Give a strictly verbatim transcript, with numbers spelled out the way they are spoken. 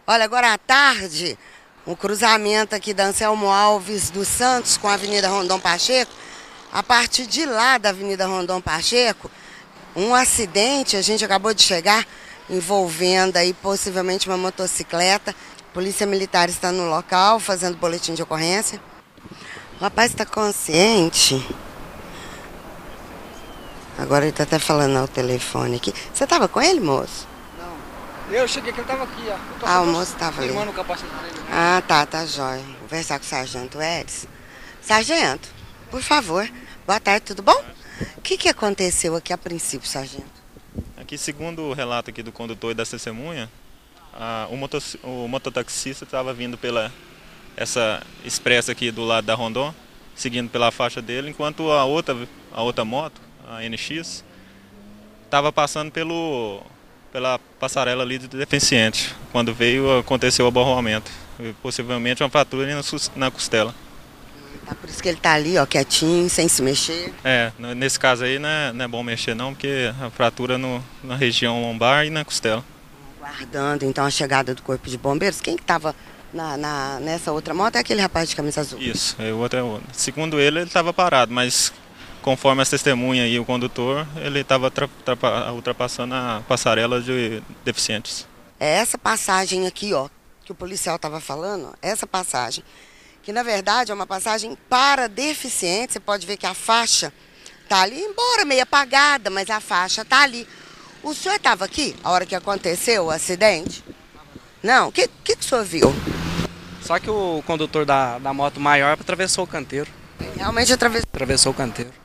Olha, agora à tarde, um cruzamento aqui da Anselmo Alves dos Santos com a Avenida Rondon Pacheco. A partir de lá da Avenida Rondon Pacheco, um acidente, a gente acabou de chegar, envolvendo aí possivelmente uma motocicleta. A Polícia Militar está no local, fazendo boletim de ocorrência. O rapaz está consciente. Agora ele está até falando ao telefone aqui. Você estava com ele, moço? Eu cheguei aqui, ele estava aqui, ó. Ah, o moço estava ali. Firmando o capacete dele. Ah, tá, tá jóia. Vou conversar com o sargento Edson. Sargento, por favor. Boa tarde, tudo bom? O que, que aconteceu aqui a princípio, sargento? Aqui, segundo o relato aqui do condutor e da testemunha, a, o, moto, o mototaxista estava vindo pela essa expressa aqui do lado da Rondon, seguindo pela faixa dele, enquanto a outra, a outra moto, a N X, estava passando pelo, pela passarela ali de deficiente. Quando veio, aconteceu o aborramento, possivelmente uma fratura na costela. Tá, por isso que ele tá ali, ó, quietinho, sem se mexer. É, nesse caso aí não é, não é bom mexer não, porque a fratura no, na região lombar e na costela. Aguardando então a chegada do corpo de bombeiros. Quem que tava na, na, nessa outra moto é aquele rapaz de camisa azul? Isso, é o outro é o outro. Segundo ele, ele estava parado, mas conforme as testemunhas e o condutor, ele estava ultrapassando a passarela de deficientes. É essa passagem aqui, ó, que o policial estava falando, essa passagem, que na verdade é uma passagem para deficientes. Você pode ver que a faixa tá ali, embora meio apagada, mas a faixa tá ali. O senhor estava aqui a hora que aconteceu o acidente? Não? O que, que, que o senhor viu? Só que o condutor da, da moto maior atravessou o canteiro. Realmente atravessou. Atravessou o canteiro.